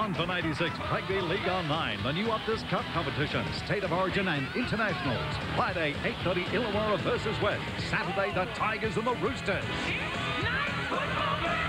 on for 96 Rugby League Online, the new Optus Cup competition, State of Origin and Internationals. Friday, 8:30 Illawarra versus West. Saturday, the Tigers and the Roosters. Nice football game!